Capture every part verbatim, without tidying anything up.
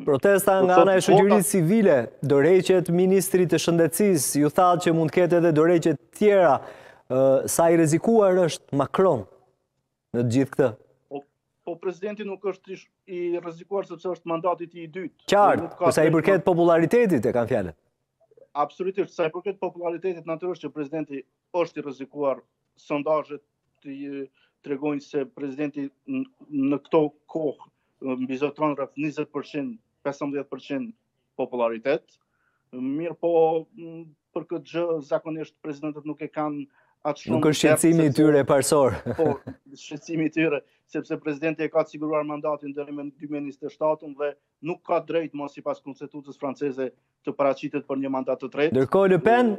Protesta nga ana e shoqërisë civile, dorëheqjet ministrit të shëndetësisë, ju thatë që mund të ketë edhe dorëheqje tjera. Sa i rrezikuar është Macron në gjithë këtë? Po presidenti nuk është i rrezikuar sepse është mandati i dytë. Qartë, por sa i përket popularitetit e kanë fjalën. Absolutisht, sa i përket popularitetit natyrisht që presidenti është i rrezikuar. Sondazhet tregojnë se presidenti në këto kohë mbizotron rreth njëzet përqind, pesëmbëdhjetë përqind popularitet. Mirë po, për këtë gjë zakonisht presidentët nuk e kanë atë shumë. Nuk është shqetësimi i tyre parsor. Po, shqetësimi i tyre, sepse presidenti e ka të siguruar mandatin deri në dy mijë e njëzet e shtatën dhe nuk ka drejt mos sipas konstitutës franceze të paraqitet për një mandat të tretë. Ndërkohë Le Pen,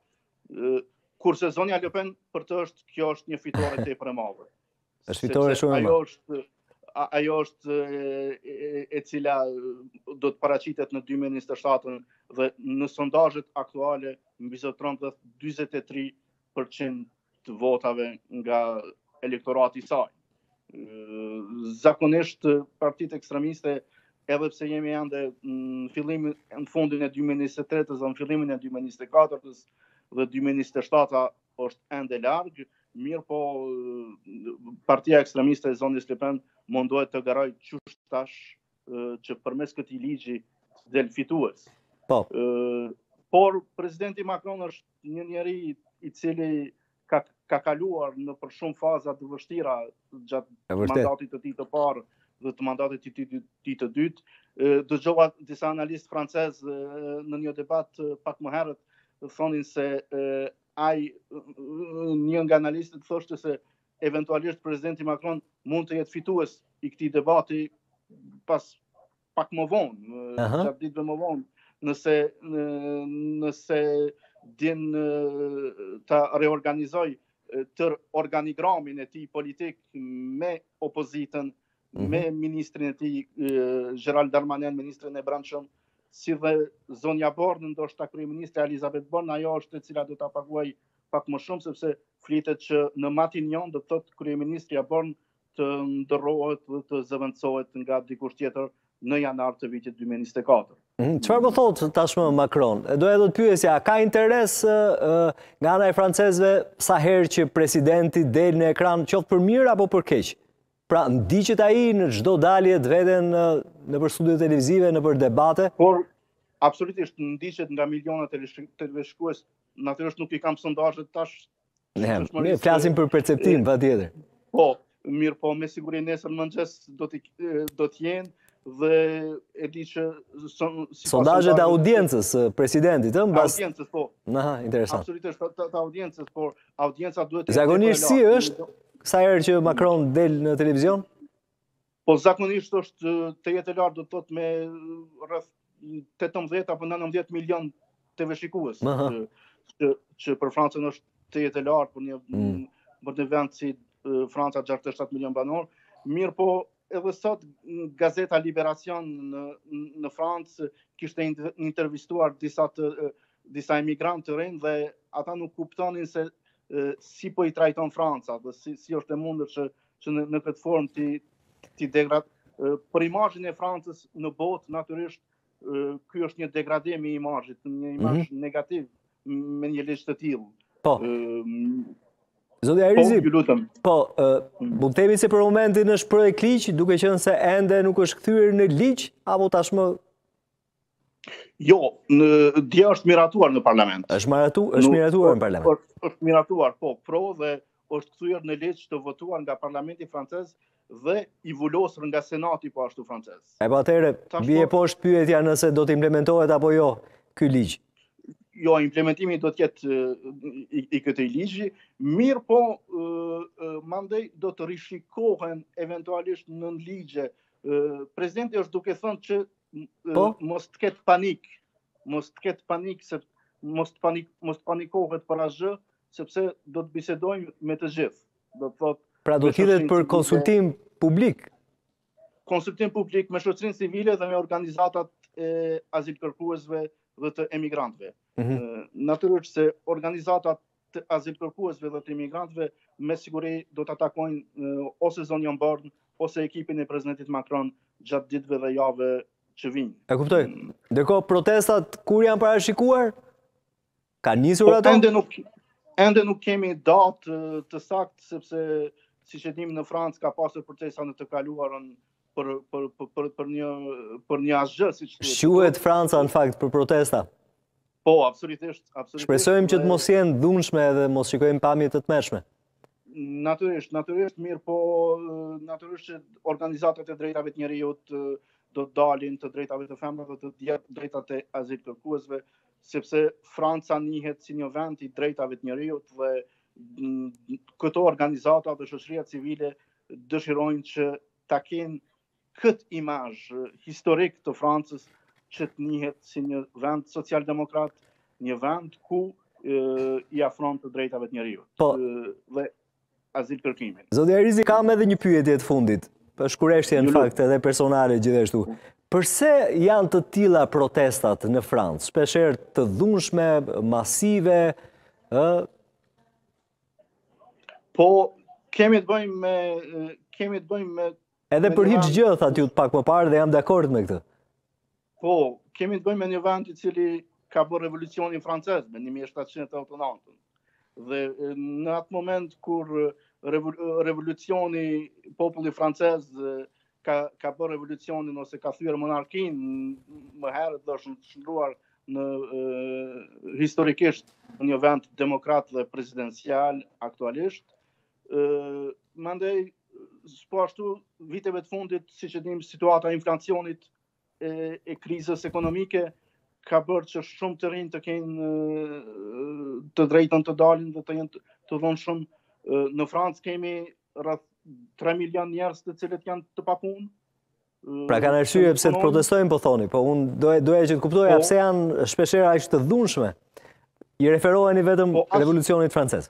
kurse zonja Le Pen për të është kjo është një fitore tepër e madhe. Është fitore shumë e madhe. Ajo është ajo është e cila do të paraqitet në dy mijë e njëzet e shtatën dhe në sondazhet aktuale mbizotron rreth dyzet e tre përqind të votave nga elektorati i saj. Zakonisht partitë ekstremiste, edhe pse jemi ende në fillimin në fundin e dy mijë e njëzet e tretës dhe në fillimin e dy mijë e njëzet e katërtës dhe dy mijë e njëzet e shtatës është ende larg, mirë po partia ekstremiste e zonës Le Pen mundohet të garojë qysh tash që përmes këtij ligji del fitues. Po. Por presidenti Macron është një njeri i cili ka ka kaluar në për shumë faza të vështira gjatë mandatit të tij të parë dhe të mandatit të tij të dytë. Dëgjova disa analistë francezë në një debat pak më herët thonin se ai një nga analistët thoshte se eventualisht presidenti Macron mund të jetë fitues i këtij debati pas pak më vonë, gjatë ditëve më vonë, nëse nëse din ta reorganizoj tër organigramin e tij politik me opozitën, me ministrin e tij Gérald Darmanin, ministrin e brendshëm, si dhe zonja Born, ndoshta kryeministra Elisabeth Born, ajo është e cila do ta paguaj pak më shumë sepse flitet që në Matignon do të thotë kryeministria Born të ndërrohet dhe të zëvendësohet nga dikush tjetër në janar të vitit dy mijë e njëzet e katër. Çfarë po thotë tashmë Macron? Doja do të pyesja, ka interes nga ana e francezëve sa herë që presidenti del në ekran, qoftë për mirë apo për keq? Pra ndiqet ai në çdo dalje të veten nëpër studio televizive, nëpër debate? Por absolutisht ndiqet nga miliona televizionist, natyrisht nuk i kam sondazhet tash. Ne flasim për perceptim, patjetër. Po, mirë po, me siguri nesër mëngjes do të do të jenë dhe e di që sondazhet e audiencës presidentit, ëh, mbas audiencës, po. Aha, interesant. Absolutisht të audiencës, por audienca duhet të zakonisht si është sa herë që Macron del në televizion? Po zakonisht është të jetë lartë do të thotë me rreth tetëmbëdhjetë apo nëntëmbëdhjetë milion T V shikues, që që për Francën është të jetë lartë për një për një vend si Franca gjashtëdhjetë e shtatë milion banor. Mirë po, edhe sot gazeta Libération në në Francë kishte intervistuar disa të disa emigrantë të rinj dhe ata nuk kuptonin se si po i trajton Franca dhe si si është e mundur që që në, në këtë formë ti ti degrad për imazhin e Francës në botë natyrisht ky është një degradim i imazhit, një imazh mm-hmm. negativ me një ligj të tillë. Po. Zoti Arizi, po, mund të themi se për momentin është projekt ligj, duke qenë se ende nuk është kthyer në ligj apo tashmë? Jo, në dje është miratuar në parlament. Është miratuar, është miratuar në parlament. Është, është miratuar, po, pro dhe është kthyer në ligj të votuar nga parlamenti francez dhe i vulosur nga senati po ashtu francez. E po atëherë bie poshtë pyetja nëse do të implementohet apo jo ky ligj. Jo, implementimi do të jetë i, i këtij ligji, mirë po mandej do të rishikohen eventualisht në ligje. Presidenti është duke thënë që po? mos të ketë panik, mos të ketë panik, se mos të panik, mos të panikohet për asgjë, sepse do të bisedojmë me të gjithë. Do të thotë pra do të hidhet për konsultim publik. Konsultim publik me shoqërinë civile dhe me organizatat e azilkërkuesve dhe të emigrantëve. Mm-hmm. Natyrisht se organizatat të azilkërkuesve dhe të emigrantëve me siguri do të atakojnë ose zonjën Born ose ekipin e presidentit Macron gjatë ditëve dhe javëve që vinë. E kuptoj. Ndërkohë protestat kur janë parashikuar? Ka nisur ato? Ende nuk ende nuk kemi datë të saktë sepse siç e dim në Francë ka pasur protesta në të kaluarën për për për për një për një asgjë siç thuhet. Shquhet Franca në fakt për protesta. Po, absolutisht, absolutisht. Shpresojmë që të mos jenë dhunshme dhe mos shikojmë pamje të tmerrshme. Natyrisht, natyrisht mirë, po natyrisht që organizatat e drejtave të njerëzit do të dalin, të drejtave të femrave, të të drejtat e azil kërkuesve, sepse Franca njihet si një vend i drejtave të njerëzit dhe këto organizata dhe shoqëria civile dëshirojnë që ta kenë këtë imazh historik të Francës që të njihet si një vend socialdemokrat, një vend ku e, i afron të drejtave të njerëzit. Po, dhe azil kërkimin. Zoti Herizi, kam edhe një pyetje të fundit, për shkurështje në fakt edhe personale gjithashtu. Përse janë të tilla protestat në Francë, shpeshherë të dhunshme, masive, ë? Po, kemi të bëjmë me kemi të bëjmë me edhe për hiç gjë thatë ju pak më parë dhe jam dakord me këtë. Po, kemi të bëjmë me një vend i cili ka bërë revolucionin francez në një mijë e shtatëqind e otëdhjetë nëntë. Dhe në atë moment kur revolucioni populli francez ka ka bërë revolucionin ose ka thyer monarkinë më herët dhe është shndruar në e, historikisht në një vend demokrat dhe presidencial aktualisht. ë Mandej po ashtu viteve të fundit, siç e dim, situata e inflacionit e, e krizës ekonomike ka bërë që shumë të rinj të kenë të drejtën të dalin dhe të jenë të dhunshëm. Në Francë kemi rreth tre milion njerëz të cilët janë të papunë. Pra kanë arsye pse të protestojnë, po thoni, po unë doja doja që të kuptoja pse janë shpeshherë aq të dhunshme. I referoheni vetëm po, as... revolucionit francez.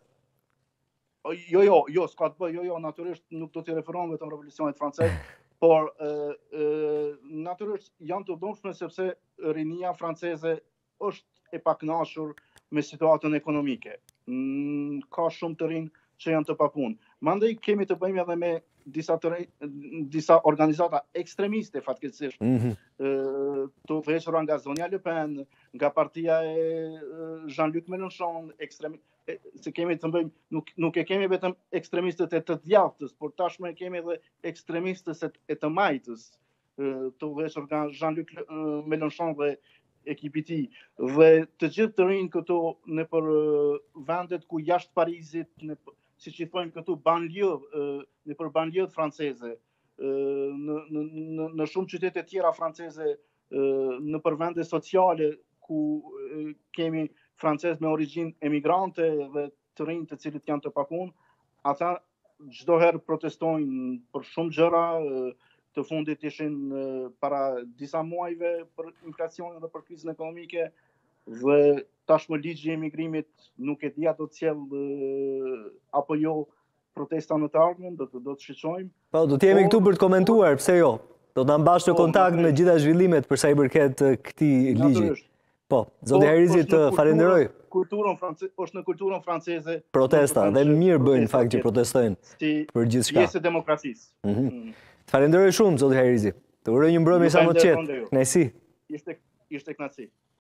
Jo, jo, jo, s'ka të bëj, jo, jo, natyrisht nuk do t'i referohem vetëm revolucionit francez, por e, e, natyrisht janë të dhunshme sepse rinia franceze është e pakënaqur me situatën ekonomike. Mm, ka shumë të rinj që janë të papunë. Mandej kemi të bëjmë edhe me disa të rej, disa organizata ekstremiste fatkeqësisht. Mm-hmm. e, të veçura nga Zonja Le Pen, nga partia e Jean-Luc Mélenchon, ekstrem e, se kemi të bëjmë nuk nuk e kemi vetëm ekstremistët e të djathtës, por tashmë e kemi edhe ekstremistët e të majtës, e, të veçur nga Jean-Luc Mélenchon dhe ekipi i tij. Dhe të gjithë të rinj këtu në për vendet ku jashtë Parizit, në siç i thonë këtu banlieue, në për banlieut franceze, në në në në shumë qytete tjera franceze, në për vende sociale ku kemi francezë me origjinë emigrante dhe të rinj të cilët janë të papunë, ata çdo herë protestojnë për shumë gjëra. Të fundit ishin para disa muajve për inflacionin dhe për krizën ekonomike, dhe tashmë ligji i emigrimit nuk e di a do të sjellë apo jo protesta në të ardhmen, do të do të shiqojmë. Po, do të jemi këtu për të komentuar, pse jo? Do të na mbash në kontakt me gjitha zhvillimet për sa i përket këtij ligji. Po, zoti Herizi, të falenderoj. Kulturën franceze, është në kulturën franceze protesta, dhe mirë bëjnë fakt që protestojnë për gjithçka. Pjesë e demokracisë. Mm-hmm. Falenderoj shumë, zoti Herizi. Të uroj një mbrëmje sa më të qetë. Kënaqësi. Ishte ishte kënaqësi.